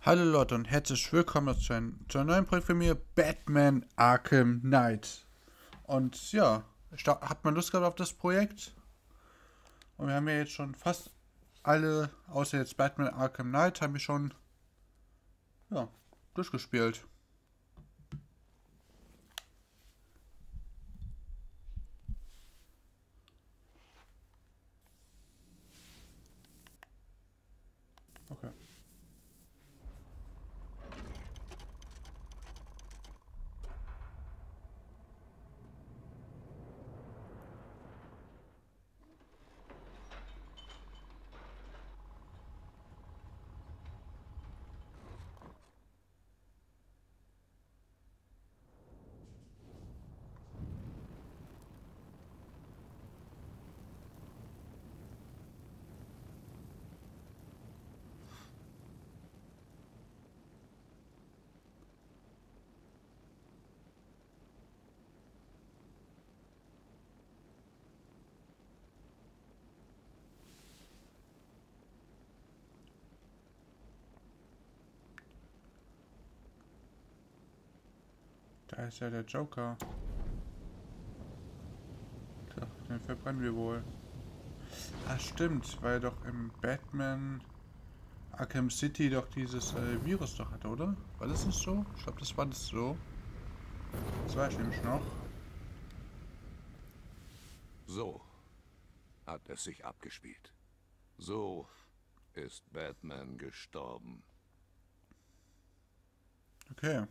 Hallo Leute und herzlich willkommen zu einem neuen Projekt von mir, Batman Arkham Knight. Und ja, hat man Lust gehabt auf das Projekt? Und wir haben ja jetzt schon fast alle, außer jetzt Batman Arkham Knight, haben wir schon, ja, durchgespielt. Okay. Da ist ja der Joker. Tja, den verbrennen wir wohl. Ah, stimmt, weil er doch im Batman Arkham City doch dieses Virus doch hatte, oder? War das nicht so? Ich glaube, das war das so. Das weiß ich nämlich noch. So hat es sich abgespielt. So ist Batman gestorben. Okay.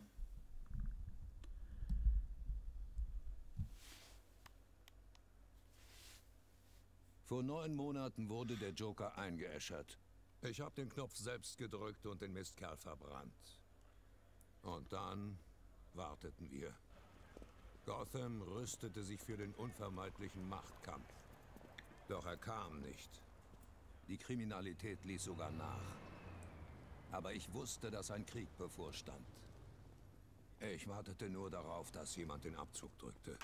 Vor 9 Monaten wurde der Joker eingeäschert. Ich habe den Knopf selbst gedrückt und den Mistkerl verbrannt. Und dann warteten wir. Gotham rüstete sich für den unvermeidlichen Machtkampf. Doch er kam nicht. Die Kriminalität ließ sogar nach. Aber ich wusste, dass ein Krieg bevorstand. Ich wartete nur darauf, dass jemand den Abzug drückte.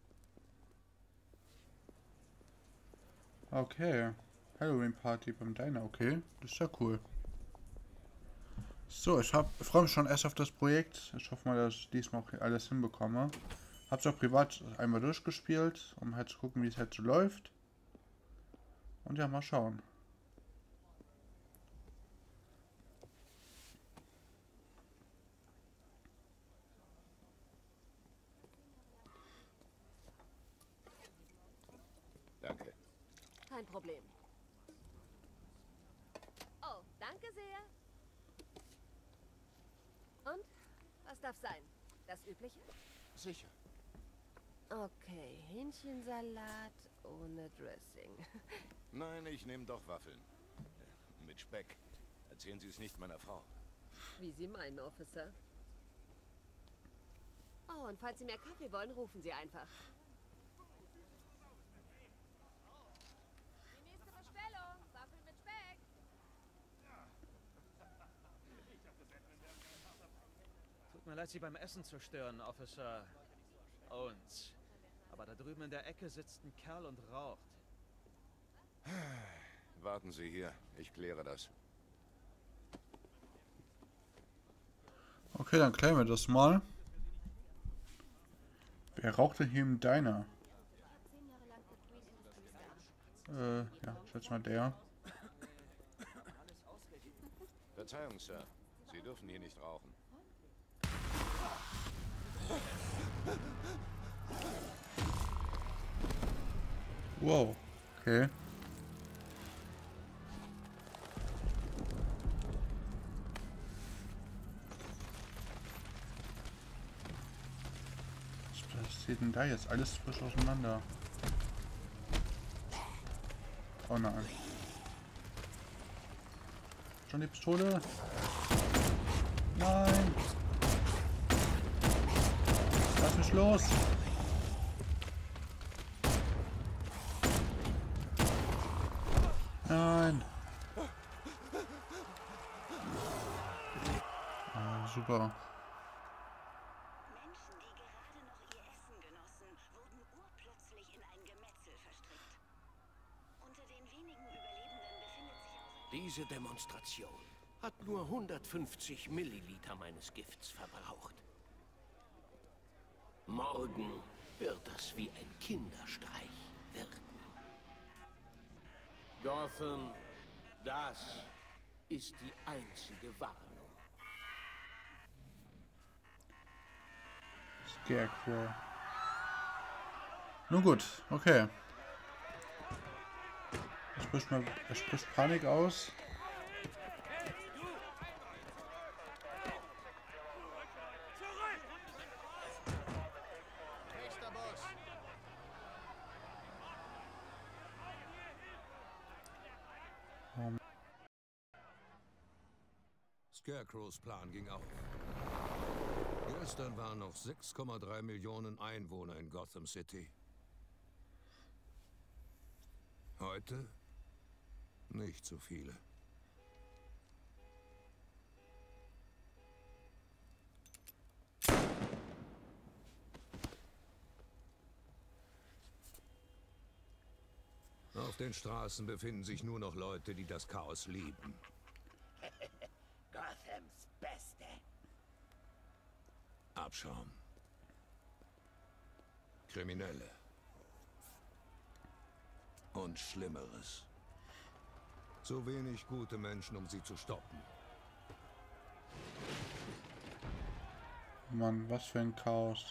Okay. Halloween Party beim Diner, okay. Das ist ja cool. So, freue mich schon erst auf das Projekt. Ich hoffe mal, dass ich diesmal auch alles hinbekomme. Hab's auch privat einmal durchgespielt, um halt zu gucken, wie es halt so läuft. Und ja, mal schauen. Danke. Kein Problem. Oh, danke sehr. Und? Was darf sein? Das Übliche? Sicher. Okay, Hähnchensalat ohne Dressing. Nein, ich nehme doch Waffeln. Mit Speck. Erzählen Sie es nicht meiner Frau. Wie Sie meinen, Officer. Oh, und falls Sie mehr Kaffee wollen, rufen Sie einfach. Die nächste Bestellung. Waffeln mit Speck. Tut mir leid, Sie beim Essen zu stören, Officer Owens. Aber da drüben in der Ecke sitzt ein Kerl und raucht. Warten Sie hier. Ich kläre das. Okay, dann klären wir das mal. Wer raucht denn hier im Diner? Ja, ich schätze mal der. Verzeihung, Sir. Sie dürfen hier nicht rauchen. Wow. Okay. Was passiert denn da jetzt? Alles frisch auseinander. Oh nein. Schon die Pistole? Nein! Lass mich los! Nein! Ah, super. Menschen, die gerade noch ihr Essen genossen, wurden urplötzlich in ein Gemetzel verstrickt. Unter den wenigen Überlebenden befindet sich auch... Diese Demonstration hat nur 150 Milliliter meines Gifts verbraucht. Morgen wird das wie ein Kinderstreich wirken. Gotham, das ist die einzige Warnung. Scarecrow. Nun gut, okay. Er spricht Panik aus. Scarecrows Plan ging auf. Gestern waren noch 6,3 Millionen Einwohner in Gotham City. Heute nicht so viele. Auf den Straßen befinden sich nur noch Leute, die das Chaos lieben. Gothams Beste. Abschaum. Kriminelle. Und Schlimmeres. So wenig gute Menschen, um sie zu stoppen. Mann, was für ein Chaos.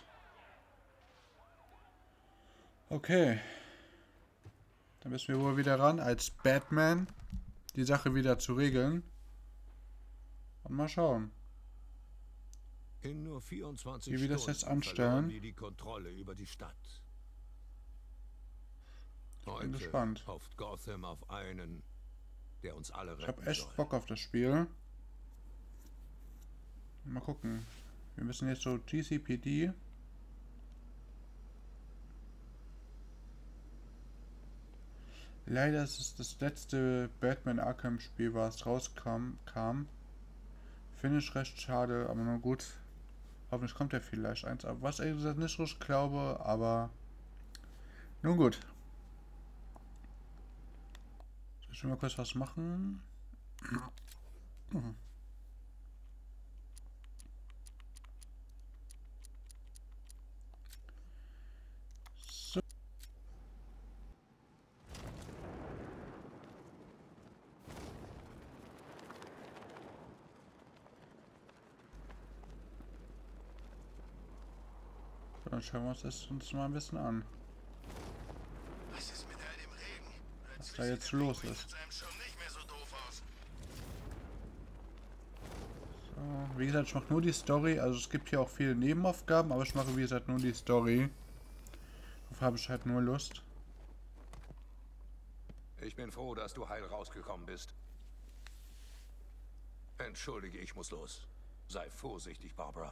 Okay. Dann müssen wir wohl wieder ran, als Batman die Sache wieder zu regeln. Und mal schauen, In nur 24 wie wir das jetzt Stunden anstellen. verloren wir die Kontrolle über die Stadt. Heute gespannt. hofft Gotham auf einen, der uns alle Ich retten habe echt soll. Bock auf das Spiel. Mal gucken. Wir müssen jetzt so GCPD. Leider ist es das letzte Batman Arkham Spiel, was rauskam. Finde ich recht schade, aber nur gut. Hoffentlich kommt ja vielleicht eins. Aber was ehrlich gesagt nicht so glaube, aber nun gut. Soll ich mal kurz was machen? So. Dann schauen wir uns das uns mal ein bisschen an, Was ist mit all dem Regen? was da jetzt los ist. Sieht einem schon nicht mehr so doof aus. So, wie gesagt, ich mache nur die Story. Also es gibt hier auch viele Nebenaufgaben, aber ich mache wie gesagt nur die Story. Darauf habe ich halt nur Lust. Ich bin froh, dass du heil rausgekommen bist. Entschuldige, ich muss los. Sei vorsichtig, Barbara.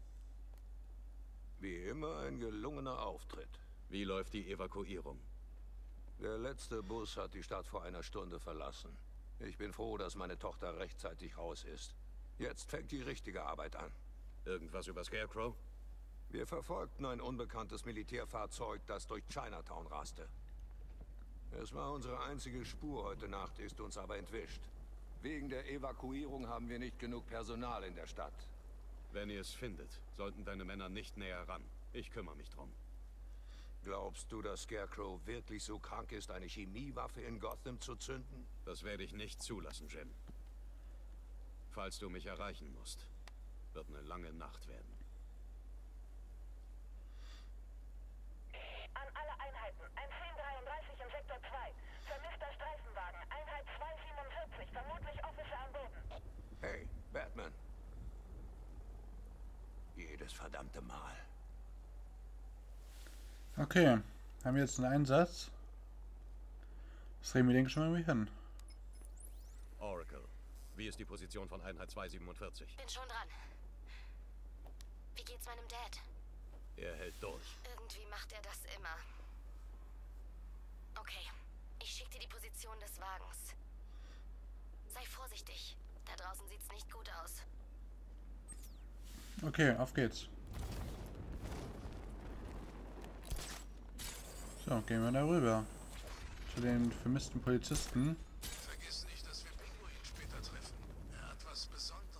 Wie immer ein gelungener Auftritt. Wie läuft die Evakuierung? Der letzte Bus hat die Stadt vor einer Stunde verlassen. Ich bin froh, dass meine Tochter rechtzeitig raus ist. Jetzt fängt die richtige Arbeit an. Irgendwas über Scarecrow? Wir verfolgten ein unbekanntes Militärfahrzeug, das durch Chinatown raste. Es war unsere einzige Spur heute Nacht, ist uns aber entwischt. Wegen der Evakuierung haben wir nicht genug Personal in der Stadt. Wenn ihr es findet, sollten deine Männer nicht näher ran. Ich kümmere mich drum. Glaubst du, dass Scarecrow wirklich so krank ist, eine Chemiewaffe in Gotham zu zünden? Das werde ich nicht zulassen, Jim. Falls du mich erreichen musst, wird eine lange Nacht werden. An alle Einheiten. Ein 1033 im Sektor 2. Vermisster Streifenwagen. Einheit 247. Vermutlich Officer am Boden. Hey, Batman. Jedes verdammte Mal. Okay, haben wir jetzt einen Einsatz. Das kriegen wir, denke ich, schon irgendwie hin. Oracle, wie ist die Position von Einheit 247? Bin schon dran. Wie geht's meinem Dad? Er hält durch. Irgendwie macht er das immer. Okay, ich schick dir die Position des Wagens. Sei vorsichtig. Da draußen sieht's nicht gut aus. Okay, auf geht's. So, gehen wir da rüber. Zu den vermissten Polizisten. Vergiss nicht, dass wir Pinguin später treffen. Er hat was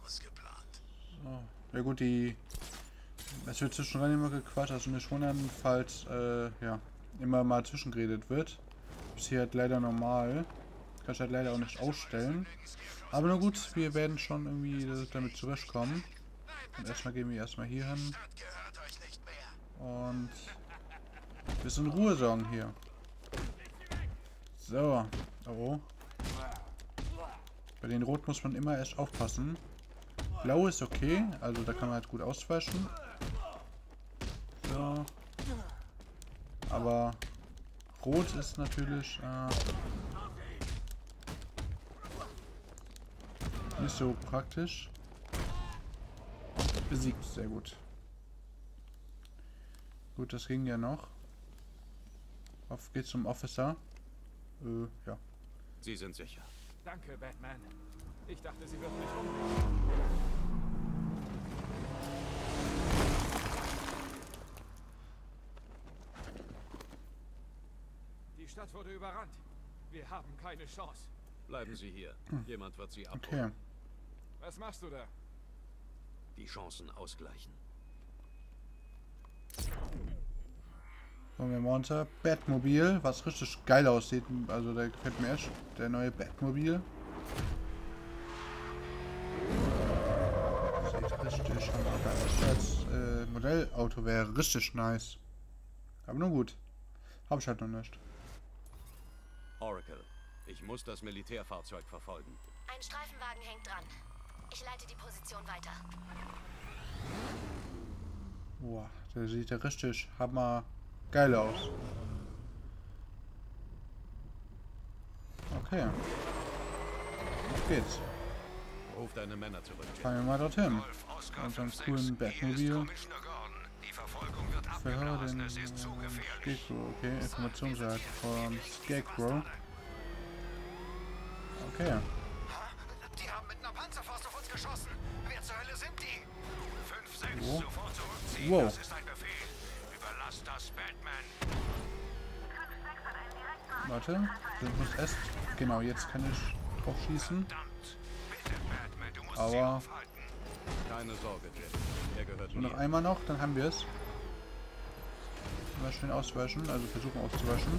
ausgeplant. Oh. Ja gut, es wird zwischendrin immer gequatscht, also nicht wundern, falls ja, immer mal zwischengeredet wird. Ist hier halt leider normal. Kann ich halt leider auch nicht ausstellen. Aber na gut, wir werden schon irgendwie damit zurechtkommen. Und erstmal gehen wir erstmal hier hin. Und ein bisschen Ruhe sorgen hier. So. Oh. Bei den Rot muss man immer erst aufpassen. Blau ist okay, also da kann man halt gut ausweichen. So. Aber Rot ist natürlich nicht so praktisch. Besiegt, sehr gut. Gut, das ging ja noch. Auf geht's zum Officer. Ja. Sie sind sicher. Danke, Batman. Ich dachte, Sie würden mich umbringen. Die Stadt wurde überrannt. Wir haben keine Chance. Bleiben Sie hier. Jemand wird Sie abholen. Okay. Was machst du da? Die Chancen ausgleichen. Kommen wir mal unter Batmobil, was richtig geil aussieht. Also da gefällt mir echt der neue Batmobil. Sieht richtig hammer aus. Als Modellauto wäre richtig nice. Aber nur gut. Hab ich halt noch nicht. Oracle, ich muss das Militärfahrzeug verfolgen. Ein Streifenwagen hängt dran. Ich leite die Position weiter. Boah, der sieht ja richtig hammer geil aus. Okay. Auf geht's. Ruf deine Männer zurück. Fahren wir mal dorthin. Und einen coolen Batmobil. Verhör den Scarecrow. Okay, Informationsjagd von Scarecrow. Okay. Die haben mit einer Panzerfaust auf uns geschossen. Wer zur Hölle sind die? 5-6, Wo? sofort zurückziehen. Wow. Das ist ein Befehl. Überlass das Batman. Warte, das muss erst. Genau, jetzt kann ich drauf schießen. Verdammt. Bitte, Batman, du musst sie Aber aufhalten. Keine Sorge, Jim. Er gehört nur noch mir. einmal noch, dann haben wir es. Mal schnell ausweichen, also versuchen auszuweichen.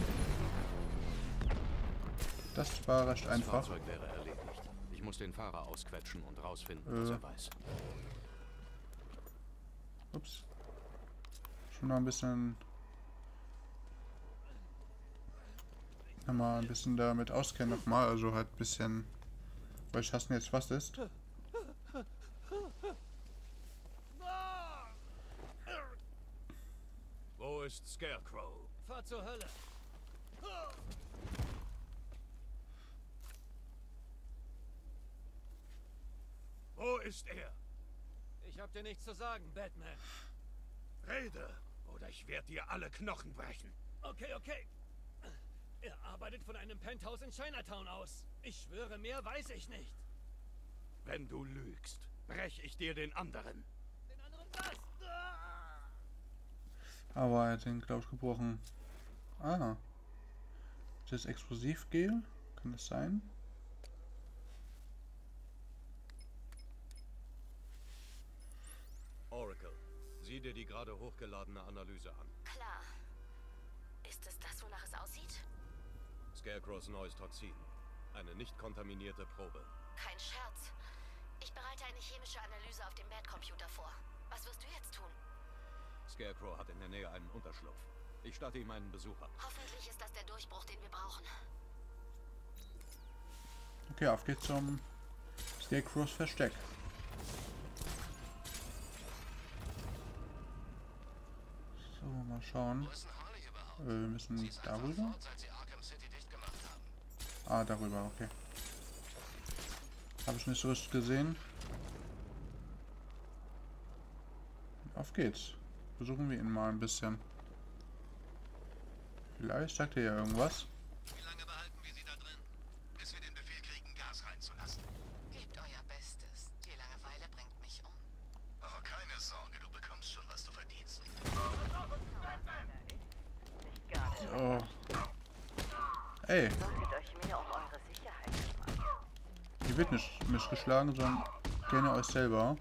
Das war recht Das einfach. Fahrzeug wäre erledigt. Ich muss den Fahrer ausquetschen und rausfinden, was er weiß. Ups. Schon noch ein bisschen. Mal ein bisschen damit auskennen nochmal, also halt ein bisschen. Weil ich hasse jetzt was ist. Wo ist Scarecrow? Fahr zur Hölle. Wo ist er? Ich hab dir nichts zu sagen, Batman. Rede, oder ich werde dir alle Knochen brechen. Okay, okay. Er arbeitet von einem Penthouse in Chinatown aus. Ich schwöre, mehr weiß ich nicht. Wenn du lügst, brech ich dir den anderen. Den anderen was? Aber er hat den, glaube ich, gebrochen. Ah. Das Explosivgel? Kann das sein? Oracle, sieh dir die gerade hochgeladene Analyse an. Klar. Ist es das, wonach es aussieht? Scarecrows neues Toxin. Eine nicht kontaminierte Probe. Kein Scherz. Ich bereite eine chemische Analyse auf dem Bad-Computer vor. Was wirst du jetzt tun? Scarecrow hat in der Nähe einen Unterschlupf. Ich statte ihm einen Besuch ab. Hoffentlich ist das der Durchbruch, den wir brauchen. Okay, auf geht's zum Scarecrows Versteck. So, mal schauen. Wir müssen darüber. Ah, darüber, okay. Habe ich nicht so richtig gesehen. Auf geht's. Versuchen wir ihn mal ein bisschen. Vielleicht sagt er ja irgendwas. Wie lange behalten wir sie da drin? Bis wir den Befehl kriegen, Gas reinzulassen. Gebt euer Bestes. Die Langeweile bringt mich um. Oh, keine Sorge, du bekommst schon, was du verdienst. Oh. Ey. Solltet euch mehr um eure Sicherheit kümmern. Hier wird nicht geschlagen, sondern gerne euch selber.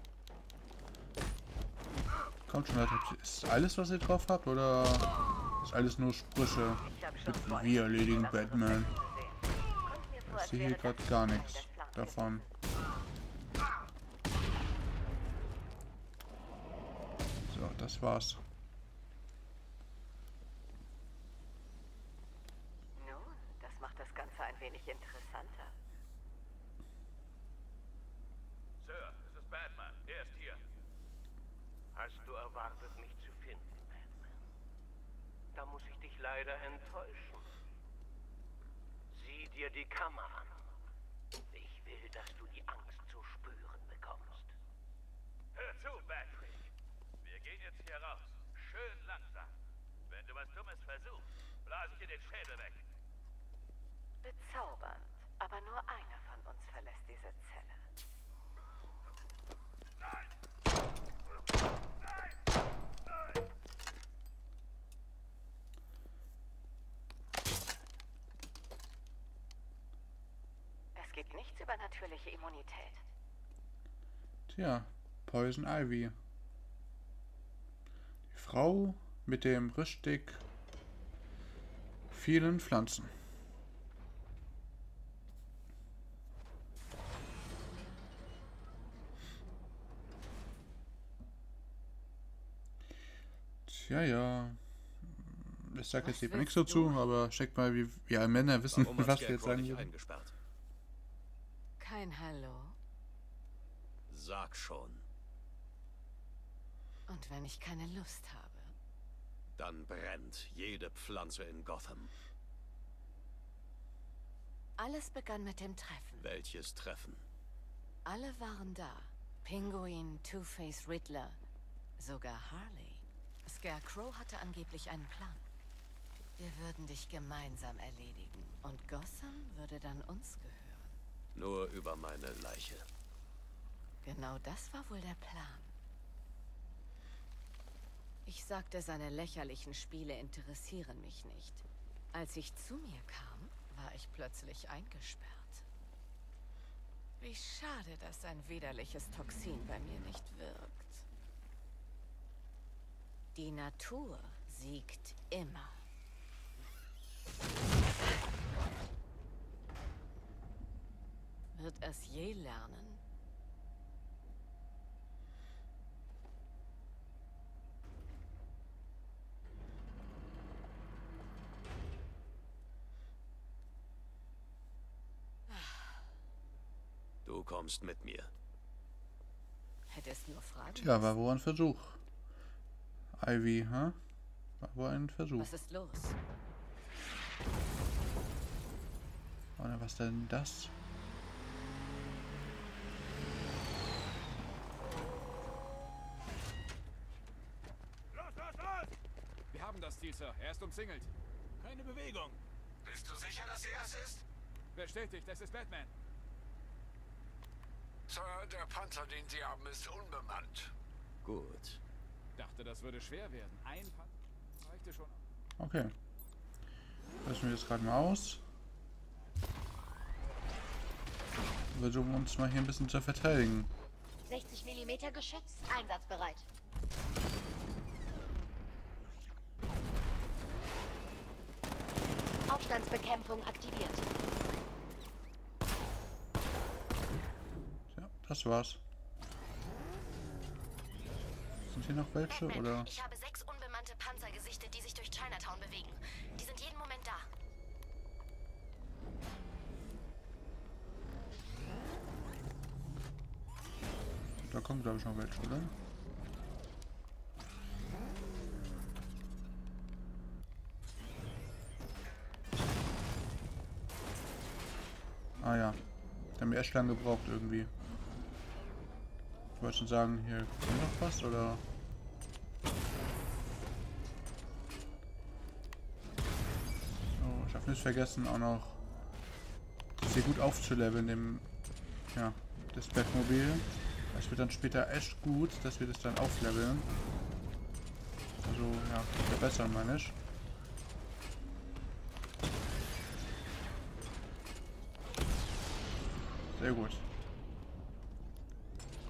Kommt schon, Leute. Ist alles, was ihr drauf habt, oder ist alles nur Sprüche? Wir erledigen Batman. Ich sehe hier gerade gar nichts davon. So, das war's. Nun, das macht das Ganze ein wenig interessanter. Sir, es ist Batman. Er ist hier. Hast du erwartet, mich zu finden, Batman? Da muss ich dich leider enttäuschen. Sieh dir die Kamera an. Ich will, dass du die Angst zu spüren bekommst. Hör zu, Batman. Wir gehen jetzt hier raus. Schön langsam. Wenn du was Dummes versuchst, blase ich dir den Schädel weg. Bezaubernd. Aber nur einer von uns verlässt diese Zelle. Nein! Es gibt nichts über natürliche Immunität. Tja, Poison Ivy. Die Frau mit dem richtig vielen Pflanzen. Tja, ja. Ich sag jetzt eben nichts dazu, aber checkt mal, wie wir Männer wissen, was wir jetzt sagen würden. Eingesperrt? Kein Hallo. Sag schon. Und wenn ich keine Lust habe? Dann brennt jede Pflanze in Gotham. Alles begann mit dem Treffen. Welches Treffen? Alle waren da. Pinguin, Two-Face, Riddler, sogar Harley. Scarecrow hatte angeblich einen Plan. Wir würden dich gemeinsam erledigen und Gotham würde dann uns gehören. Nur über meine Leiche. Genau das war wohl der Plan. Ich sagte, seine lächerlichen Spiele interessieren mich nicht. Als ich zu mir kam, war ich plötzlich eingesperrt. Wie schade, dass ein widerliches Toxin bei mir nicht wirkt. Die Natur siegt immer. Wird es je lernen? Du kommst mit mir. Hättest nur Fragen. Tja, war wohl ein Versuch. Ivy, hä? War wohl ein Versuch. Was ist los? Oder was denn das? Los, los, los! Wir haben das Ziel, Sir. Er ist umzingelt. Keine Bewegung. Bist du sicher, dass er es ist? Bestätigt, es ist Batman. Sir, der Panzer, den Sie haben, ist unbemannt. Gut. Dachte, das würde schwer werden. Ein Panzer reichte schon. Okay. Lassen wir jetzt gerade mal aus. Wir versuchen uns mal hier ein bisschen zu verteidigen. 60 mm Geschütz, einsatzbereit. Aufstandsbekämpfung aktiviert. Ja, das war's. Sind hier noch welche, Batman, oder? ich habe 6 unbemannte Panzer gesichtet, die sich durch Chinatown bewegen. Die sind jeden Moment da. Da kommen, glaube ich, noch welche, oder? Ah ja. Die haben wir echt lange gebraucht irgendwie. Ich wollte schon sagen, hier kommt noch was, oder? So, ich habe nicht vergessen, auch noch das hier gut aufzuleveln, dem, ja, das Batmobil. Das wird dann später echt gut, dass wir das dann aufleveln. Also, ja, verbessern, meine ich. Sehr gut.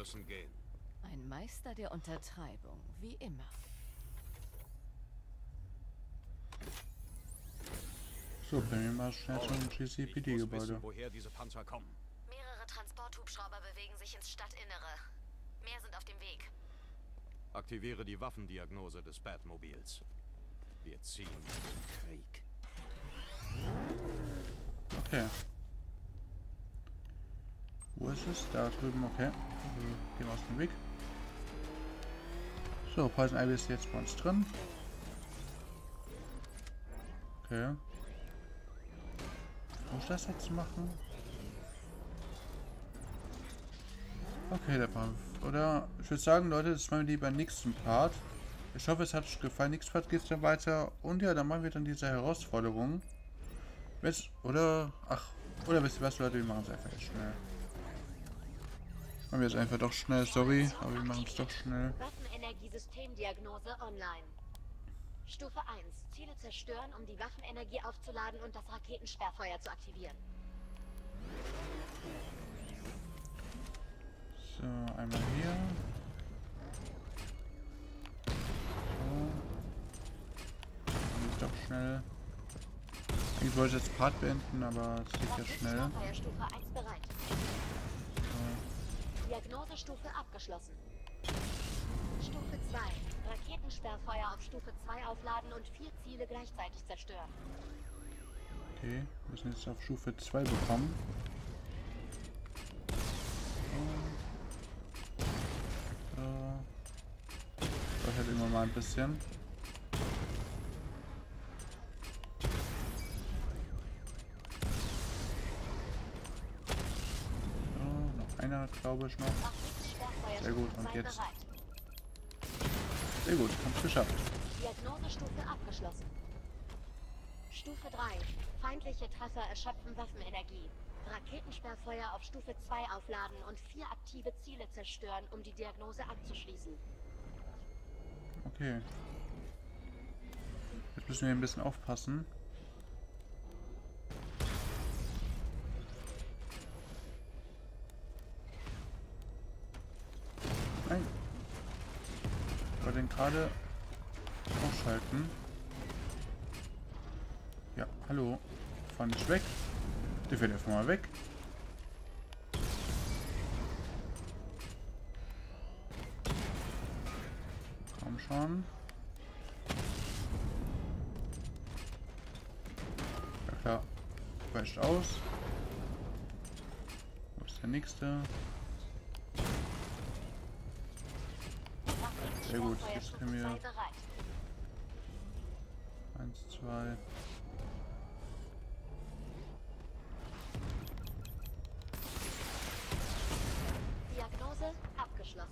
müssen gehen. Ein Meister der Untertreibung, wie immer. So, bei mir mal schnell zum Ich muss GCPD-Gebäude. wissen, woher diese Panzer kommen. Mehrere Transporthubschrauber bewegen sich ins Stadtinnere. Mehr sind auf dem Weg. Aktiviere die Waffendiagnose des Batmobils. Wir ziehen in den Krieg. Okay. Wo ist es? Da drüben, okay. Gehen wir aus dem Weg. So, Poison Ivy ist jetzt bei uns drin. Okay. Muss ich das jetzt machen? Okay, der Part. Oder ich würde sagen, Leute, das machen wir lieber im nächsten Part. Ich hoffe, es hat euch gefallen. Nächsten Part geht es dann weiter. Und ja, dann machen wir dann diese Herausforderung. Oder wisst ihr was, Leute, wir machen es einfach jetzt schnell. Machen wir jetzt einfach doch schnell, sorry, aber wir machen es doch schnell. Waffenenergiesystemdiagnose online. Stufe 1. Ziele zerstören, um die Waffenenergie aufzuladen und das Raketensperrfeuer zu aktivieren. So, einmal hier. So. Dann ist doch schnell. Ich wollte jetzt Part beenden, aber es geht ja schnell. Stufe 1 bereit. So. Diagnosestufe abgeschlossen. Stufe 2. Raketensperrfeuer auf Stufe 2 aufladen und 4 Ziele gleichzeitig zerstören. Okay, wir müssen jetzt auf Stufe 2 bekommen. Das halt immer mal ein bisschen. So, noch einer, glaube ich, noch. Sehr gut, und jetzt. Sehr gut, haben es geschafft. Diagnosestufe abgeschlossen. Stufe 3. Feindliche Treffer erschöpfen Waffenenergie. Raketensperrfeuer auf Stufe 2 aufladen und 4 aktive Ziele zerstören, um die Diagnose abzuschließen. Okay. Jetzt müssen wir ein bisschen aufpassen. Nein. Ich wollte den gerade ausschalten. Ja, hallo. Fahr nicht weg. Der fährt einfach mal weg. Komm schon. Ja klar. Weicht aus. Wo ist der nächste? Sehr gut. Jetzt können wir 1, 2. Diagnose abgeschlossen.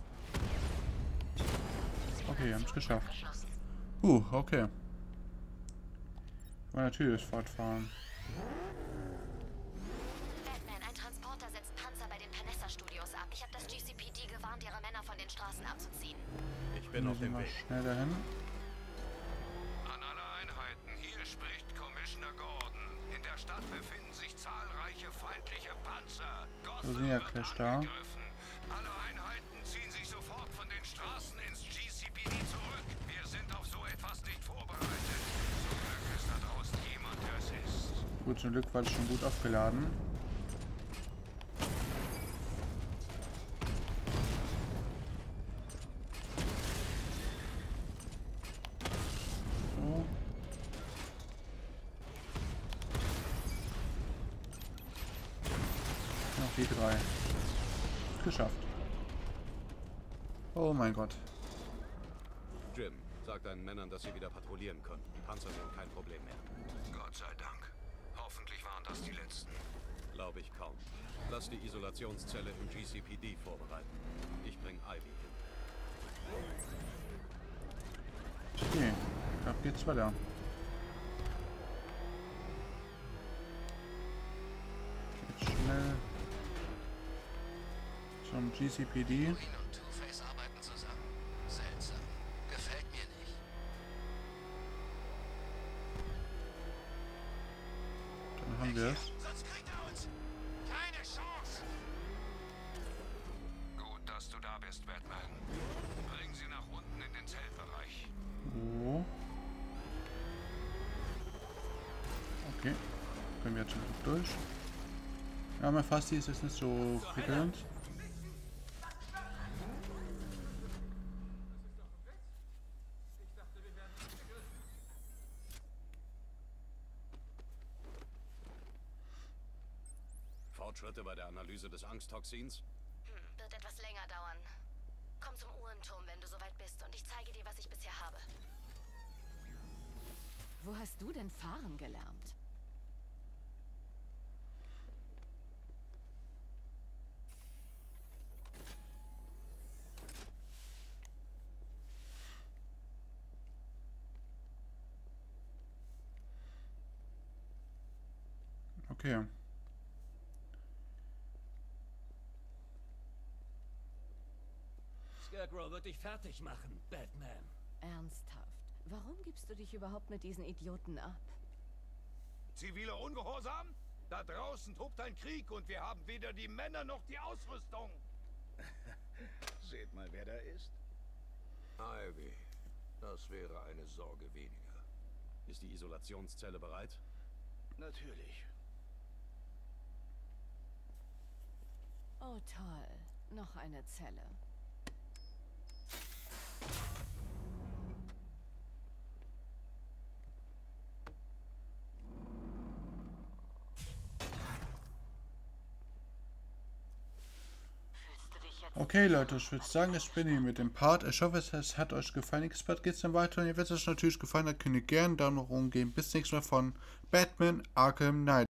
Okay, haben es geschafft. Okay. Mal natürlich fortfahren. Batman, ein Transporter setzt Panzer bei den Panessa-Studios ab. Ich habe das GCPD gewarnt, ihre Männer von den Straßen abzuziehen. Ich bin auf dem Weg. Schnell dahin. An alle Einheiten, hier spricht Commissioner Gordon. In der Stadt befinden sich zahlreiche feindliche Panzer. So sind ja gleich da. Alle Einheiten ziehen sich sofort von den Straßen ins GCPD zurück. Wir sind auf so etwas nicht vorbereitet. Zum Glück ist da draußen jemand, der es ist. Gut, zum Glück war es schon gut aufgeladen. So. Noch die 3. Geschafft. Oh mein Gott. Jim, sag deinen Männern, dass sie wieder patrouillieren können. Panzer sind kein Problem mehr. Gott sei Dank. Hoffentlich waren das die letzten. Glaube ich kaum. Lass die Isolationszelle im GCPD vorbereiten. Ich bring Ivy hin. Okay, ab geht's weiter. Jetzt schnell zum GCPD. und Two-Face arbeiten zusammen. Seltsam. Gefällt mir nicht. Dann haben wir es. Sonst kriegt er uns. Keine Chance. Gut, dass dass du da bist, Batman. Bring sie nach unten in den Zeltbereich. Oh. Okay. Können wir jetzt schon durch. Ja, mein Fasti ist jetzt nicht so prickelnd. Fortschritte bei der Analyse des Angsttoxins? Wird etwas länger dauern. Komm zum Uhrenturm, wenn du soweit bist, und ich zeige dir, was ich bisher habe. Wo hast du denn fahren gelernt? Okay. Scarecrow wird dich fertig machen, Batman. Ernsthaft. Warum gibst du dich überhaupt mit diesen Idioten ab? Ziviler Ungehorsam? Da draußen tobt ein Krieg und wir haben weder die Männer noch die Ausrüstung. Seht mal, wer da ist. Ivy, das wäre eine Sorge weniger. Ist die Isolationszelle bereit? Natürlich. Oh toll. Noch eine Zelle. Okay Leute, ich würde sagen, ich bin hier mit dem Part. Ich hoffe, es hat euch gefallen. Nächstes Part geht es dann weiter. Und wenn es euch natürlich gefallen hat, könnt ihr gerne einen Daumen nach oben geben. Bis nächstes Mal von Batman Arkham Knight.